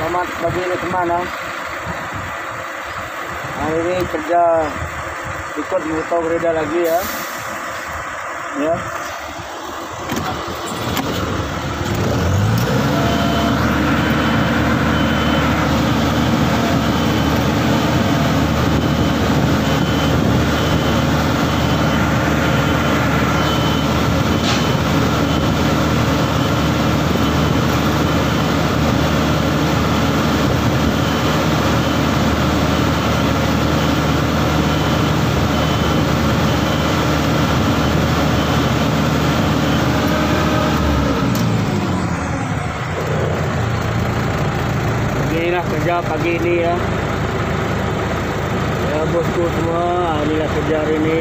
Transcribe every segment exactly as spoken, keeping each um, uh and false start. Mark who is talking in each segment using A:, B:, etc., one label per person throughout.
A: Selamat pagi teman ha. Hari ini kerja ikut motor beredar lagi ya. Ya. Inilah kerja pagi ini ya. Ya bosku semua, inilah kerja hari ini.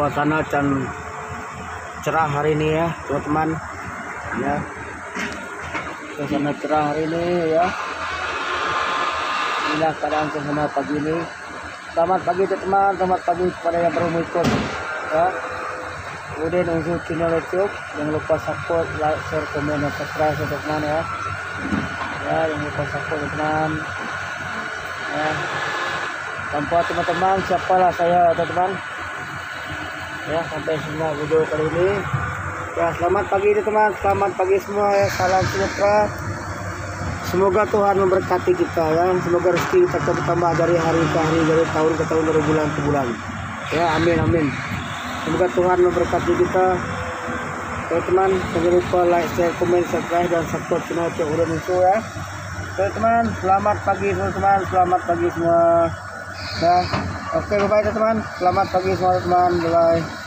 A: suasana can cerah hari ini ya teman-teman ya, suasana cerah hari ini ya. Inilah keadaan suasana pagi ini. Selamat pagi teman-teman, selamat pagi kepada yang baru mengikut ya. Kemudian untuk channel YouTube, jangan lupa support, like, share, komen, dan subscribe teman-teman ya. Ya, jangan lupa support teman-teman ya. Tanpa teman-teman siapalah saya teman-teman ya. Sampai semua video kali ini ya. Selamat pagi teman-teman, selamat pagi semua ya. Salam sejahtera, semoga Tuhan memberkati kita ya. Semoga rezeki kita bertambah dari hari ke hari, dari tahun ke tahun, dari bulan ke bulan ya. Amin amin. Semoga Tuhan memberkati kita teman-teman. Jangan lupa like, share, komen, subscribe, dan support channel Cok Udah Musuh ya teman-teman. Selamat pagi teman-teman, selamat pagi semua. Nah, oke, bye bye teman-teman. Selamat pagi semua teman-teman. Bye bye.